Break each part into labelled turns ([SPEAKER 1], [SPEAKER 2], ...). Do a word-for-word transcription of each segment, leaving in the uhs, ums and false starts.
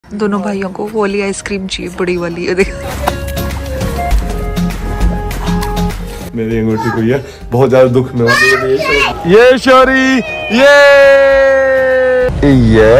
[SPEAKER 1] दोनों भाइयों को वो वाली आइसक्रीम चाहिए, बड़ी वाली। ये देख
[SPEAKER 2] मेरी अंगूठी को ये बहुत ज्यादा दुख में ये शोरी ये ये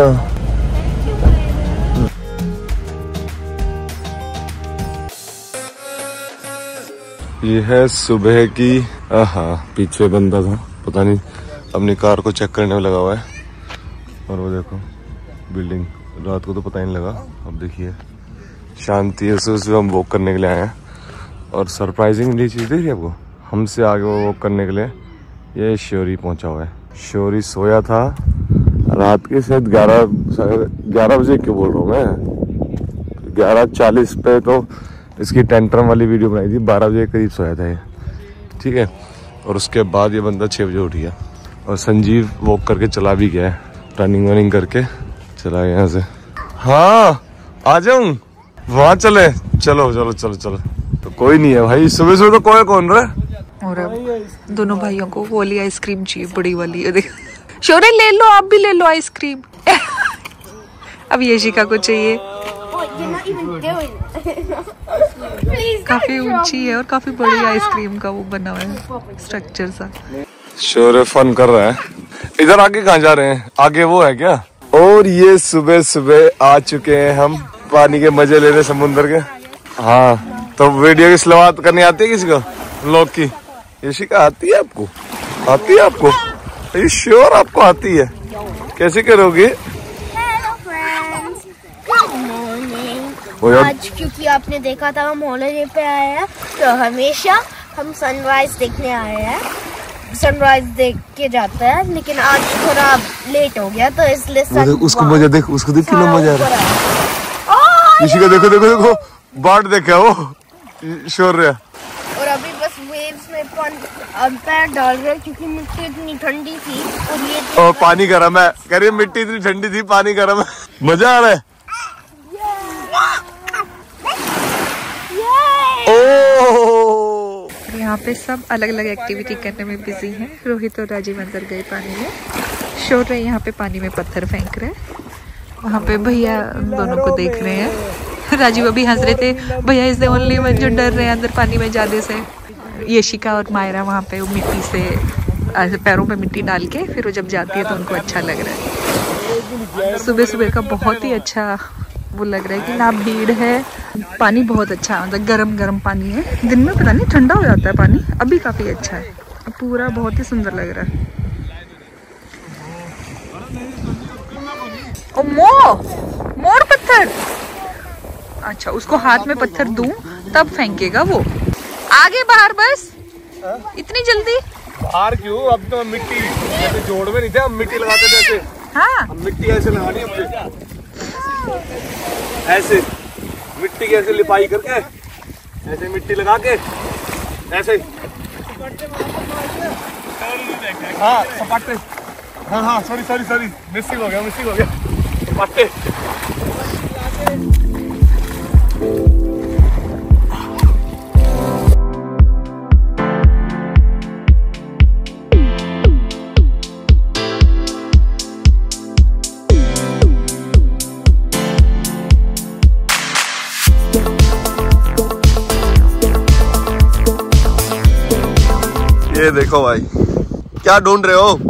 [SPEAKER 2] ये है सुबह की। हाँ, पीछे बंदा था, पता नहीं अपनी कार को चेक करने में लगा हुआ है। और वो देखो बिल्डिंग, रात को तो पता ही नहीं लगा। अब देखिए शांति है, सुबह हम वॉक करने के लिए आए हैं। और सरप्राइजिंगली चीज़ देखिए आपको, हमसे आगे वो वॉक करने के लिए ये शौरी पहुंचा हुआ है। शौरी सोया था रात के शायद ग्यारह ग्यारह बजे क्यों बोल रहा हूँ मैं, ग्यारह चालीस पे तो इसकी टेंट्रम वाली वीडियो बनाई थी। बारह बजे के करीब सोया था ये, ठीक है। और उसके बाद ये बंदा छः बजे उठ गया। और संजीव वॉक करके चला भी गया है, रनिंग वनिंग करके चला गया यहाँ से। हाँ आ जाऊँ, वहाँ चले, चलो चलो चलो चलो। तो कोई नहीं है भाई, सुबह सुबह तो कोई कौन रहा।
[SPEAKER 1] और अब दोनों भाइयों को वो वाली आइसक्रीम चाहिए, बड़ी वाली। ये देख शौर्य ले लो, आप भी ले लो आइसक्रीम। अब यशिका को चाहिए। काफी ऊंची है और काफी बड़ी आइसक्रीम का वो बना हुआ है स्ट्रक्चर सा।
[SPEAKER 2] शौर्य फन कर रहा है। इधर आगे कहाँ जा रहे हैं, आगे वो है क्या। और ये सुबह सुबह आ चुके हैं हम पानी के मजे लेने समुद्र के। हाँ तो वीडियो की शुरुआत करनी आती है किसी को, व्लॉग की। यशिका आती है आपको, आती है आपको, श्योर आपको आती है, कैसे करोगे।
[SPEAKER 3] आज क्योंकि आपने देखा था हम हॉलिडे पे आए हैं, तो हमेशा हम सनराइज देखने आए हैं, सनराइज देख के जाते हैं। लेकिन आज थोड़ा लेट हो गया तो इसलिए सन...
[SPEAKER 2] उसको मजा देख, उसको देख कितना मजा आ रहा है। यशिका देखो देखो देखो, बाट देखा वो शौर्य।
[SPEAKER 3] और अभी बस वेव्स में पैर डाल रहे हैं क्योंकि मिट्टी इतनी ठंडी थी। और ये
[SPEAKER 2] और पानी गर्म है, कह रही मिट्टी इतनी ठंडी थी, पानी गर्म है, मजा आ रहा है।
[SPEAKER 1] यहाँ पे सब अलग अलग एक्टिविटी करने में बिजी हैं। रोहित और राजीव अंदर गए पानी में, शौर्य यहाँ पे पानी में पत्थर फेंक रहे हैं। वहाँ पे भैया दोनों को देख रहे हैं। राजीव अभी हंस रहे थे, भैया इज द ओनली वन जो डर रहे हैं अंदर पानी में जाने से। यशिका और मायरा वहाँ पे मिट्टी से पैरों पे मिट्टी डाल के फिर वो जब जाती है तो उनको अच्छा लग रहा है। सुबह सुबह का बहुत ही अच्छा वो लग रहा है कि ना भीड़ है, पानी बहुत अच्छा, मतलब गरम गरम पानी है। दिन में पता नहीं ठंडा हो जाता है पानी, अभी काफी अच्छा है, पूरा बहुत ही सुंदर लग रहा है। ओ मो मोर पत्थर, अच्छा उसको हाथ में पत्थर दूं तब फेंकेगा वो आगे बाहर। बस इतनी जल्दी
[SPEAKER 2] बाहर क्यों, अब तो मिट्टी जैसे जोड़ में नहीं थे, हम मिट्टी लगाते थे ऐसे।
[SPEAKER 1] हाँ
[SPEAKER 2] मिट्टी ऐसे लगानी हमने, ऐसे मिट्टी की ऐसे लिपाई करके ऐसे मिट्टी लगा के ऐसे। हाँ सपाटे, हाँ हाँ सॉरी सॉरी सॉरी मिस्टेक हो गया मिस्टेक हो गया सपाटे। ये देखो भाई, क्या ढूंढ रहे हो।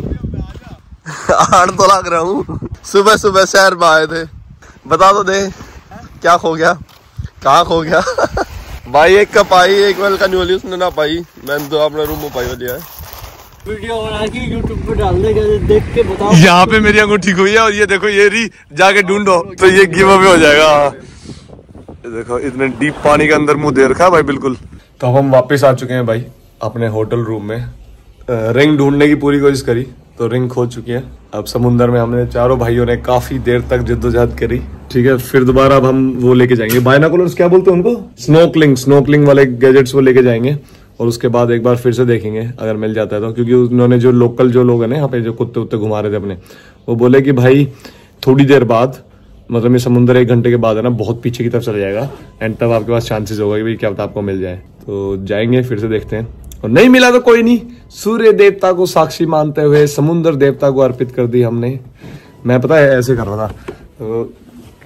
[SPEAKER 2] आड़ तो लग रहा हूँ, सुबह सुबह शहर में आए थे, बता तो दे क्या खो गया, कहाँ खो गया। भाई एक कप आई, एक वेल का नहीं वाली उसने ना पाई, मैंने तो अपने रूम में पाई वाली है।
[SPEAKER 4] वीडियो बना के यूट्यूब पे डाल देगा, देख के बताओ।
[SPEAKER 2] यहाँ पे मेरी अंगूठी हुई है और ये देखो ये री जाके ढूंढो तो ये गिव अवे हो जाएगा। ये देखो इतने डीप पानी के अंदर मुंह दे रखा है भाई बिल्कुल। तो अब हम वापस आ चुके हैं भाई अपने होटल रूम में। रिंग ढूंढने की पूरी कोशिश करी तो रिंग खो चुकी है। अब समुंदर में हमने चारों भाइयों ने काफी देर तक जद्दोजहद करी, ठीक है। फिर दोबारा अब हम वो लेके जाएंगे, बायनोकुलर्स क्या बोलते हैं उनको, स्नोकलिंग स्नोकलिंग वाले गैजेट्स वो लेके जाएंगे। और उसके बाद एक बार फिर से देखेंगे अगर मिल जाता है तो, क्योंकि उन्होंने जो लोकल जो लोग हैं ना यहाँ पे जो कुत्ते उत्ते घुमा रहे थे अपने, वो बोले कि भाई थोड़ी देर बाद, मतलब ये समुद्र एक घंटे के बाद है ना बहुत पीछे की तरफ चला जाएगा, एंड तब आपके पास चांसेस होगा कि भाई क्या पता आपको मिल जाए। तो जाएंगे फिर से देखते हैं, और नहीं मिला तो कोई नहीं, सूर्य देवता को साक्षी मानते हुए समुद्र देवता को अर्पित कर दी हमने। मैं पता है ऐसे कर रहा था, तो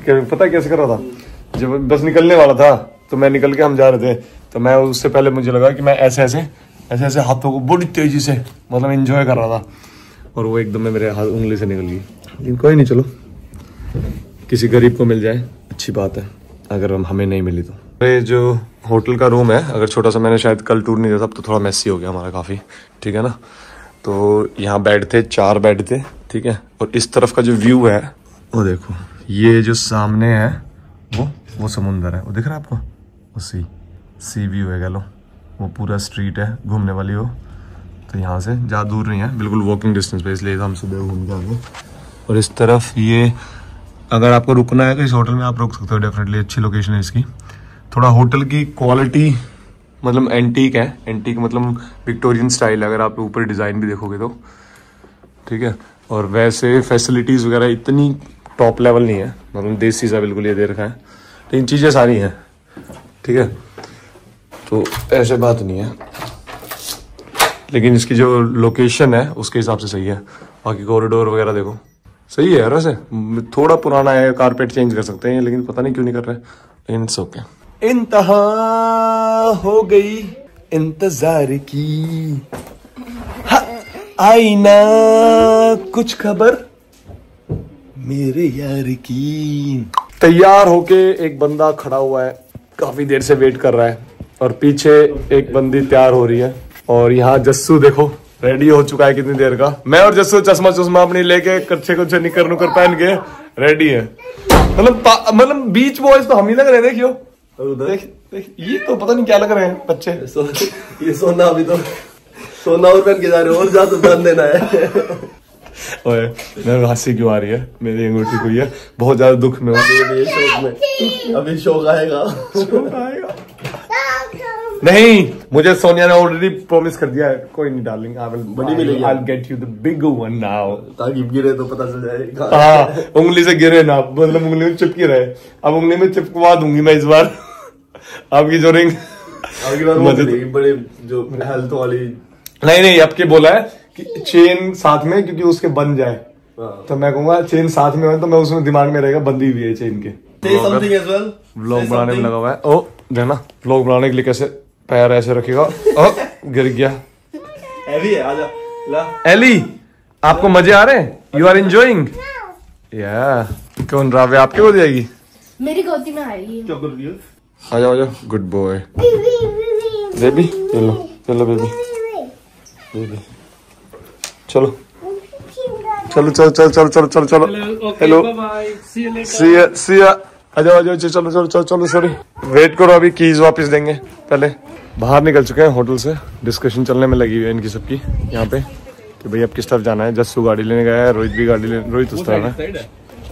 [SPEAKER 2] पता कैसे कर रहा था, जब बस निकलने वाला था तो मैं निकल के हम जा रहे थे, तो मैं उससे पहले मुझे लगा कि मैं ऐसे ऐसे ऐसे ऐसे हाथों को बड़ी तेजी से मतलब एंजॉय कर रहा था, और वो एकदम में मेरे हाथ उंगली से निकल गई। लेकिन कोई नहीं, चलो किसी गरीब को मिल जाए अच्छी बात है, अगर हम हमें नहीं मिली तो। ये जो होटल का रूम है, अगर छोटा सा, मैंने शायद कल टूर नहीं दिया था, अब तो थोड़ा मैसी हो गया हमारा काफ़ी, ठीक है ना। तो यहाँ बेड थे, चार बेड थे, ठीक है। और इस तरफ का जो व्यू है वो देखो, ये जो सामने है वो वो समुंदर है, वो दिख रहा है आपको, वो सी सी व्यू है, कह लो। वो पूरा स्ट्रीट है घूमने वाली वो, तो यहाँ से ज़्यादा दूर नहीं है, बिल्कुल वॉकिंग डिस्टेंस पे, इसलिए हम सुबह घूम के आ गए। और इस तरफ ये, अगर आपको रुकना है तो इस होटल में आप रुक सकते हो, डेफिनेटली अच्छी लोकेशन है इसकी। थोड़ा होटल की क्वालिटी मतलब एंटीक है, एंटीक मतलब विक्टोरियन स्टाइल है, अगर आप ऊपर डिज़ाइन भी देखोगे तो, ठीक है। और वैसे फैसिलिटीज़ वगैरह इतनी टॉप लेवल नहीं है, मतलब देसी सा बिल्कुल ये दे रखा है, लेकिन चीज़ें सारी हैं, ठीक है। तो ऐसे बात नहीं है, लेकिन इसकी जो लोकेशन है उसके हिसाब से सही है। बाकी कॉरिडोर वगैरह देखो सही है यार, वैसे थोड़ा पुराना है, कारपेट चेंज कर सकते हैं, लेकिन पता नहीं क्यों नहीं कर रहे, लेकिन इट्स ओके। इंतहा हो गई इंतजार की, आई ना कुछ खबर मेरे यार की। तैयार होके एक बंदा खड़ा हुआ है, काफी देर से वेट कर रहा है, और पीछे एक बंदी तैयार हो रही है, और यहाँ जस्सू देखो रेडी हो चुका है कितनी देर का। मैं और जस्सू चश्मा चश्मा अपनी लेके कच्चे कुछ निकर नुकर पहन के रेडी है। मतलब मतलब बीच बॉयज तो हम ही लग रहे हैं, देखियो देख, देख, ये तो पता नहीं क्या लग रहे हैं बच्चे। सो,
[SPEAKER 5] ये सोना अभी तो सोना और पहन के जा रहे हो, और ज्यादा ध्यान देना है।
[SPEAKER 2] ओए मेरे हंसी क्यों आ रही है, मेरी अंगूठी हुई है, बहुत ज्यादा दुख में
[SPEAKER 5] ये शौक में अभी शौक आएगा,
[SPEAKER 2] शौक आएगा। नहीं, मुझे सोनिया ने ऑलरेडी प्रॉमिस कर दिया है, कोई नहीं डार्लिंग, आई विल
[SPEAKER 5] बड़ी मिलेगी,
[SPEAKER 2] I will get you the big one now,
[SPEAKER 5] ताकि गिरे तो पता चल जाए।
[SPEAKER 2] हाँ, उंगली से गिरे ना, मतलब उंगली में चिपकी रहे। अब उंगली में चिपकवा दूंगी मैं इस बार आपकी जो रिंग,
[SPEAKER 5] आपकी बार बड़े जो हेल्थ वाली।
[SPEAKER 2] नहीं नहीं, अब के बोला है कि चेन साथ में, क्योंकि उसके बन जाए, तो मैं कहूंगा चेन साथ में हो तो मैं उसमें दिमाग में रहेगा बंदी हुई है चेन के। व्लॉग बनाने में लगा हुआ है। ओ देखना, व्लॉग बनाने के लिए कैसे पैर ऐसे रखेगा, ओ गिर गया।
[SPEAKER 5] हैवी है, आजा ला।
[SPEAKER 2] एली, आपको मजे आ रहे हैं? You are enjoying? या कौन रावे आपके हो जाएगी?
[SPEAKER 3] मेरी गोदी में आएगी।
[SPEAKER 5] क्या कर रही है?
[SPEAKER 2] आ जाओ आ जाओ, गुड बॉय बेबी, चलो चलो बेबी बेबी, चलो चलो चलो चलो चलो चलो चलो चलो हेलो, सिया सिया, आ जाओ आ जाओ, चलो चलो चलो चलो, सॉरी वेट करो, अभी कीज वापस देंगे। पहले बाहर निकल चुके हैं होटल से, डिस्कशन चलने में लगी हुई है इनकी सबकी यहाँ पे कि भाई अब किस तरफ जाना है। जस्सू गाड़ी लेने गया है, रोहित भी गाड़ी लेने, रोहित उस तरफ है।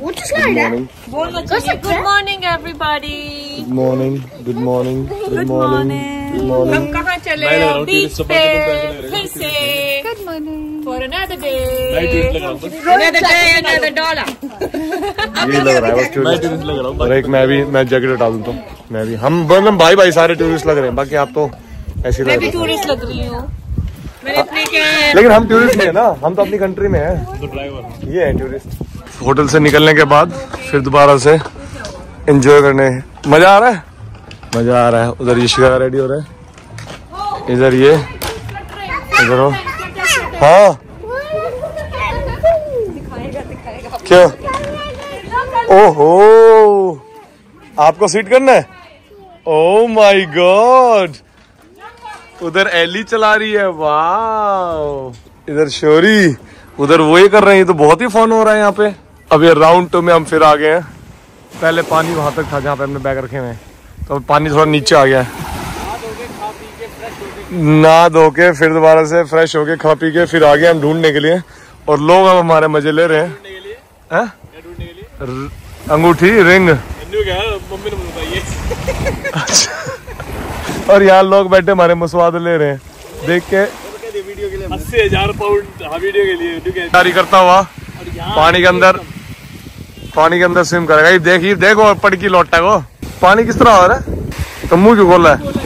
[SPEAKER 1] Good morning everybody.
[SPEAKER 2] Good morning good morning good morning good morning.
[SPEAKER 1] हम कहाँ चले? बीच पे फिर से। Good morning for another day, another day, another dollar.
[SPEAKER 2] ये लग रहा है बस टूरिस्ट। और एक मैं भी, मैं जैकेट हटा दूं तो मैं भी, हम मतलब भाई भाई सारे टूरिस्ट लग रहे हैं, बाकी आप तो ऐसे लग रहे हैं।
[SPEAKER 1] टूरिस्ट लग रही हूँ मैंने अपने के,
[SPEAKER 2] लेकिन हम टूरिस्ट नहीं है ना, हम तो अपनी कंट्री में हैं, ये है टूरिस्ट। होटल से निकलने के बाद फिर दोबारा से एंजॉय करने, मजा आ रहा है, मजा आ रहा है। उधर ये शिका रेडी हो रहा है, इधर ये, इधर हो, हाँ क्या, ओहो आपको सीट करना है? ओह माय गॉड, उधर एली चला रही है, वाह, इधर शोरी, उधर वो ही कर रहे हैं, तो बहुत ही फन हो रहा है यहाँ पे। अब ये राउंड टू में हम फिर आ गए हैं, पहले पानी वहां तक था जहाँ पे हमने बैग रखे हुए हैं, तो पानी थोड़ा नीचे आ गया है। नहा धो के फिर दोबारा से फ्रेश होके खा पी के फिर आ गए हम ढूंढने के लिए, और लोग अब हमारे मजे ले रहे हैं। अंगूठी रिंग,
[SPEAKER 5] मम्मी ने बताइए।
[SPEAKER 2] अच्छा, और यहाँ लोग बैठे हमारे मसवाद ले रहे हैं, देख के
[SPEAKER 5] अस्सी हजार पाउंड वीडियो के लिए
[SPEAKER 2] जारी करता हुआ पानी के अंदर, पानी के अंदर स्विम करेगा। ये देखिए, देखो पड़की लौटा को पानी किस तरह आ रहा है, तो मुंह क्यों खोला है?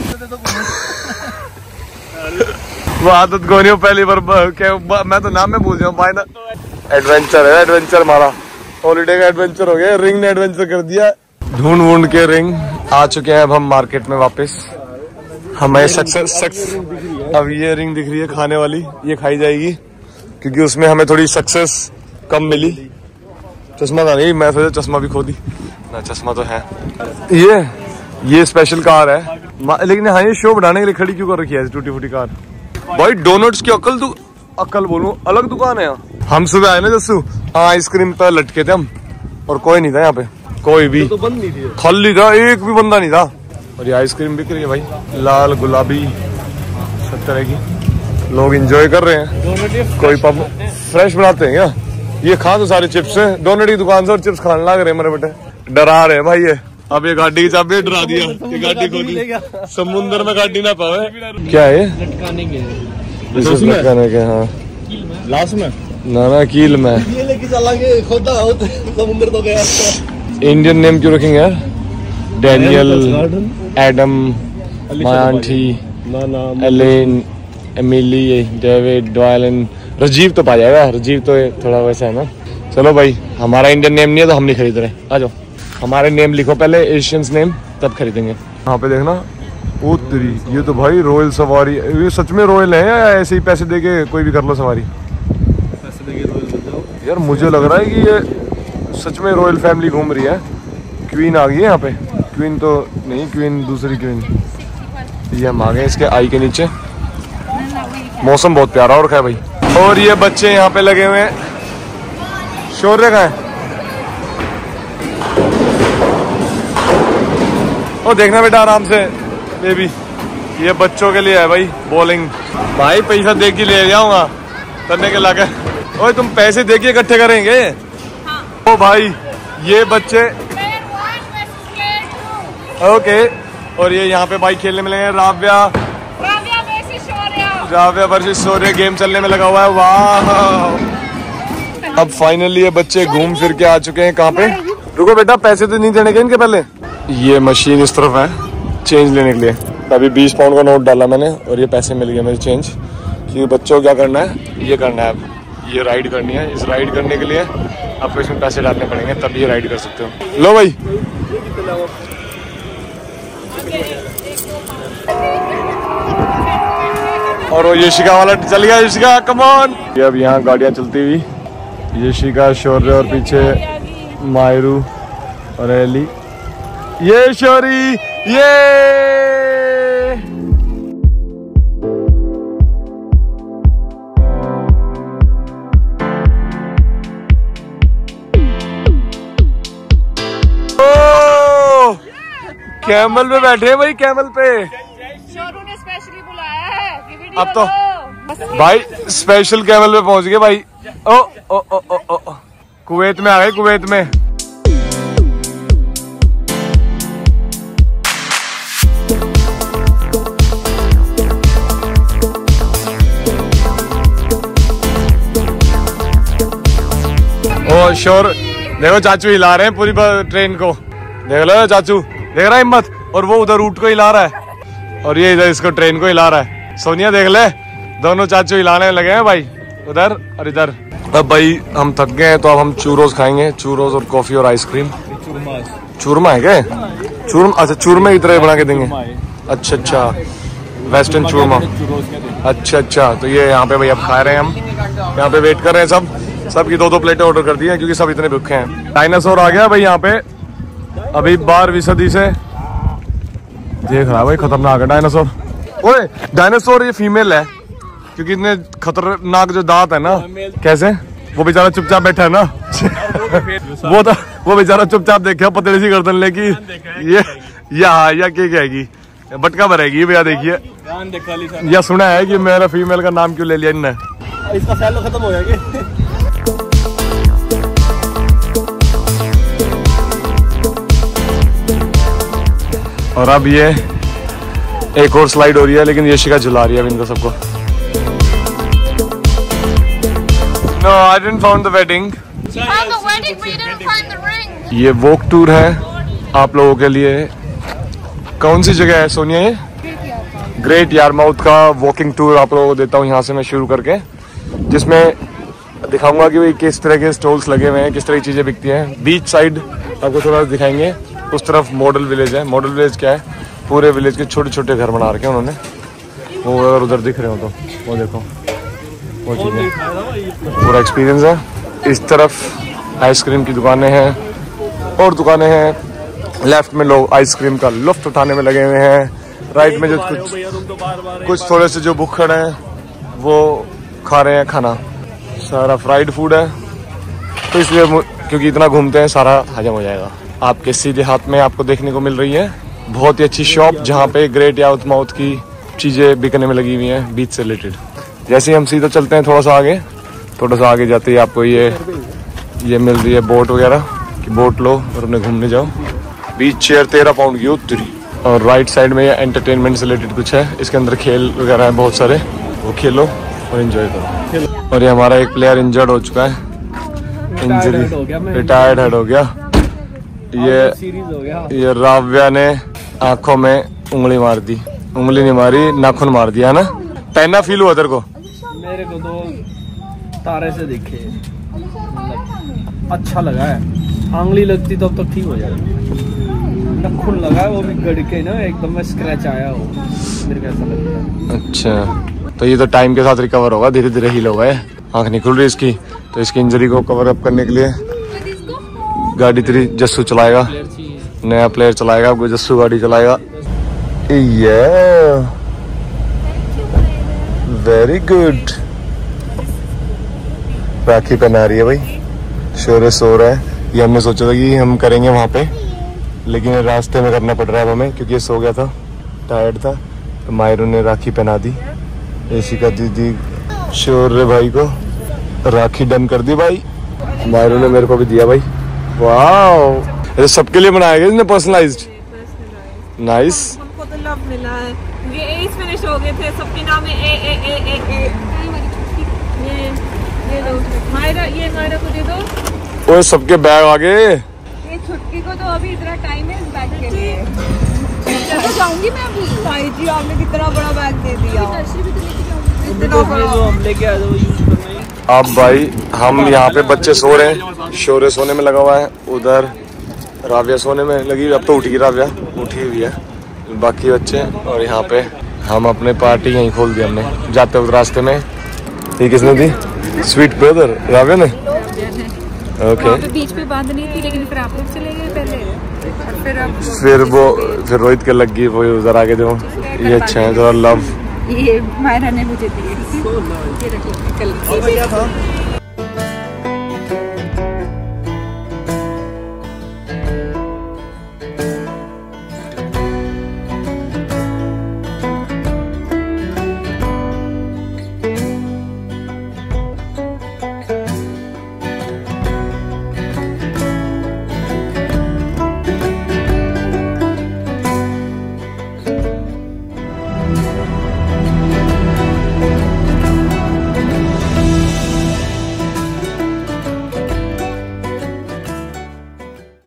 [SPEAKER 2] वो आदत गोनियों पहली बार क्या, मैं तो नाम में भूल जाऊँ। एडवेंचर है, एडवेंचर हमारा हॉलीडे का एडवेंचर हो गया, रिंग ने एडवेंचर कर दिया। ढूंढ ढूंढ के रिंग आ चुके हैं अब हम मार्केट में वापस। हमें सक्सेस सक्सेस अब ये रिंग दिख रही है खाने वाली, ये खाई जाएगी क्योंकि उसमें हमें थोड़ी सक्सेस कम मिली। चश्मा था नहीं, मैं सोचा चश्मा भी खो दी ना, चश्मा तो है। ये ये स्पेशल कार है, लेकिन हाँ ये शो बढ़ाने के लिए खड़ी क्यों कर रखी है टूटी फूटी कार। भाई डोनट्स की अकल तू अकल बोलूं अलग दुकान है यहाँ। हम सुबह आए ना जस्सू, आइसक्रीम पर लटके थे हम और कोई नहीं था यहाँ पे, कोई भी तो बंद नहीं थी, खाली था, एक भी बंदा नहीं था। और ये आइसक्रीम बिक रही है भाई, लाल गुलाबी सब तरह की, लोग एंजॉय कर रहे हैं। कोई पब फ्रेश बनाते हैं क्या? ये खा तो सारे चिप्स है, डोनट की दुकान से और चिप्स खाने लग रहे हैं मेरे बेटे। डरा रहे भाई ये, अब ये गाड़ी की चाबी डरा दिया, ये गाड़ी खोली, समुद्र में गाड़ी ना पावे। क्या है
[SPEAKER 4] लटकाने के
[SPEAKER 2] लटकाने के? हाँ
[SPEAKER 4] लास्ट में
[SPEAKER 2] ना ना कील में
[SPEAKER 5] ये लेके चलांगे, खोदा हो तो समुद्र तो गया।
[SPEAKER 2] इंडियन नेम क्यों रखेंगे यार? Daniel, Adam, Mayanthi, Ellen, Emily, David, Dylan, Rajiv तो पा जाएगा, राजीव तो थोड़ा वैसा है ना। चलो भाई हमारा इंडियन नेम नहीं है तो हम नहीं खरीद रहे, आ जाओ हमारे नेम लिखो पहले, एशियंस नेम, तब खरीदेंगे। यहाँ पे देखना ओ तेरी, ये तो भाई रॉयल सवारी, ये सच में रॉयल है या ऐसे ही पैसे देके कोई भी कर लो सवारी? पैसे देके रॉयल बन जाओ यार, मुझे लग रहा है कि ये सच में रॉयल फैमिली घूम रही है। क्वीन आ गई है यहाँ पे, क्वीन तो नहीं, क्वीन दूसरी क्वीन। ये हम आ गए इसके आई के नीचे, मौसम बहुत प्यारा हो रखा है भाई। और ये बच्चे यहाँ पे लगे हुए हैं, शौर्य कहाँ है? ओ देखना बेटा आराम से बेबी, ये बच्चों के लिए है भाई बॉलिंग। भाई पैसा दे के ले जाऊंगा करने के लाके। ओए तुम पैसे दे के इकट्ठे करेंगे? हाँ। ओ भाई ये बच्चे ओके। और ये यहाँ पे भाई खेलने मिलेंगे, राव्या राव्या वर्सेस शौर्य गेम चलने में लगा हुआ है। वाह अब फाइनली ये बच्चे घूम फिर के आ चुके हैं। कहाँ पे? रुको बेटा पैसे तो नहीं देने के इनके पहले। ये मशीन इस तरफ है चेंज लेने के लिए, अभी बीस पाउंड का नोट डाला मैंने और ये पैसे मिल गए मेरे चेंज। क्योंकि बच्चों को क्या करना है, ये करना है, अब ये राइड करनी है। इस राइड करने के लिए आपको इसमें पैसे डालने पड़ेंगे तब ये राइड कर सकते हो। लो भाई और वो यशिका वाला चल गया, यशिका कम ऑन। ये अब यहाँ गाड़ियाँ चलती हुई, यशिका, शौर्य और पीछे मायरू और एली। ये शौरी ये ओ कैमल पे बैठे हैं भाई, कैमल पे।
[SPEAKER 1] शोरू ने स्पेशली बुलाया है कि वीडियो
[SPEAKER 2] अब तो भाई स्पेशल कैमल पे पहुंच गए भाई। ओ ओ ओ ओ ओ कुवैत में आ गए, कुवैत में। ओ शोर देखो चाचू हिला रहे हैं पूरी ट्रेन को, देख लो चाचू, देख रहा है हिम्मत, और वो उधर रूट को हिला रहा है और ये इधर इसको ट्रेन को हिला रहा है। सोनिया देख ले, दोनों चाचू हिलाने लगे हैं भाई, उधर और इधर। अब भाई हम थक गए हैं तो अब हम चूरोस खाएंगे, चूरोस और कॉफी और आइसक्रीम। चूरमा है क्या? चूरमा, अच्छा चूरमे की तरह बना के देंगे। अच्छा अच्छा वेस्टर्न चूरमा, अच्छा अच्छा। तो ये यहाँ पे भाई अब खा रहे हैं हम, यहाँ पे वेट कर रहे हैं सब, सबकी दो दो प्लेटें ऑर्डर कर दी हैं क्योंकि सब इतने भूखे हैं। डायनासोर आ गया भाई यहाँ पे, अभी बारहवीं सदी से देख रहा है भाई, खतरनाक है डायनासोर। ओए डायनासोर ये फीमेल है क्योंकि इतने खतरनाक जो दांत है ना। कैसे? वो बेचारा चुपचाप बैठा है ना वो तो वो बेचारा चुपचाप देखा, पतली सी गर्दन लेकी ये या या क्या कहेगी, बटका भरेगी भैया। देखिए या सुना है कि मेरा फीमेल का नाम क्यों ले लिया इनने,
[SPEAKER 5] इसका सैलो खत्म हो जाएगा।
[SPEAKER 2] और अब ये एक और स्लाइड हो रही है, लेकिन यशिका झुला रही है अब इनको सबको। No, I didn't found the wedding.
[SPEAKER 3] You found the wedding, but you didn't find the ring.
[SPEAKER 2] ये वॉक टूर है आप लोगों के लिए। कौन सी जगह है सोनिया ये? ग्रेट यारमाउथ का वॉकिंग टूर आप लोगों को देता हूँ यहाँ से मैं शुरू करके, जिसमें दिखाऊंगा कि भाई किस तरह के स्टॉल्स लगे हुए हैं, किस तरह की चीजें बिकती हैं। बीच साइड आपको थोड़ा दिखाएंगे। उस तरफ मॉडल विलेज है। मॉडल विलेज क्या है, पूरे विलेज के छोटे छोटे घर बना रखे हैं उन्होंने। वो अगर उधर दिख रहे हो तो वो देखो, वो चीजें पूरा एक्सपीरियंस है। इस तरफ आइसक्रीम की दुकानें हैं और दुकानें हैं। लेफ्ट में लोग आइसक्रीम का लुत्फ उठाने में लगे हुए हैं। राइट में जो कुछ कुछ थोड़े से जो भुक्खड़ हैं वो खा रहे हैं खाना। सारा फ्राइड फूड है, तो इसलिए क्योंकि इतना घूमते हैं सारा हजम हो जाएगा। आपके सीधे हाथ में आपको देखने को मिल रही है बहुत ही अच्छी शॉप, जहाँ पे ग्रेट याउथ माउथ की चीजें बिकने में लगी हुई हैं बीच से रिलेटेड। जैसे ही हम सीधा चलते हैं थोड़ा सा आगे, थोड़ा सा आगे जाते ही आपको ये ये मिल रही है बोट वगैरह कि बोट लो और उन्हें घूमने जाओ। बीच चेयर तेरह पाउंड की उतरी। और राइट साइड में ये एंटरटेनमेंट से रिलेटेड कुछ है, इसके अंदर खेल वगैरह है बहुत सारे, वो खेलो और एंजॉय करो। और ये हमारा एक प्लेयर इंजर्ड हो चुका है, इंजरी रिटायर्ड हेड हो गया। ये ये राव्या ने आंखों में उंगली मार दी, उंगली नहीं मारी नाखून मार दिया ना। पहना फील हुआ तेरे को?
[SPEAKER 4] मेरे को तो तारे से दिखे, अच्छा लगा है। आंगली लगती तो अब तक ठीक हो जाएगा। नाखून लगा है वो भी गड़ के ना, एकदम में स्क्रैच आया हो, मेरे को ऐसा लगता है।
[SPEAKER 2] अच्छा, तो ये तो टाइम के साथ रिकवर होगा, धीरे धीरे हील होगा। आंख नहीं खुल रही इसकी, तो इसकी इंजरी को कवर अप करने के लिए गाड़ी तेरी जस्सू चलाएगा, नया प्लेयर चलाएगा, वो जस्सू गाड़ी चलाएगा। Very good. राखी पहना रही है भाई, शोरे सो रहा है। ये हमने सोचा था कि हम करेंगे वहां पे, लेकिन रास्ते में करना पड़ रहा है हमें क्योंकि ये सो गया था, टायर्ड था। तो मायरू ने राखी पहना दी, ऐसी का दीदी शोरे भाई को राखी डन कर दी भाई। मायरू ने मेरे को भी दिया भाई। वाह, ये सबके लिए बनाया गया इसने, पर्सनलाइज्ड। नाइस।
[SPEAKER 1] हमको तो लव मिला है। ये एज फिनिश हो गए थे, सबके नाम है ए ए ए ए ए। ये ये दो मायरा, ये मायरा को दे दो।
[SPEAKER 2] ओए सबके बैग आ गए।
[SPEAKER 1] ये छुट्टी को तो अभी इतना टाइम है बैग के लिए। तो जाऊंगी मैं अभी। भाई जी आपने कितना बड़ा बैग दे दिया। इतना बड़ा।
[SPEAKER 2] अब भाई हम यहाँ पे बच्चे सो रहे हैं, शोरे सोने में लगा हुआ है, उधर राव्या सोने में लगी। अब तो उठी राव्या, उठी हुई है बाकी बच्चे। और यहाँ पे हम अपने पार्टी यहीं खोल दी हमने जाते वक्त रास्ते में। ये किसने दी? स्वीट ब्रदर राव्या ने। Okay
[SPEAKER 1] okay. बीच पे बांधनी थी, लेकिन फिर आप लोग चले गए पहले, और फिर अब
[SPEAKER 2] फिर वो फिर रोहित के लग गई, वो उधर आगे दो। ये अच्छा है, थोड़ा लव।
[SPEAKER 1] ये मायरा ने मुझे दी। ये रखिए कल।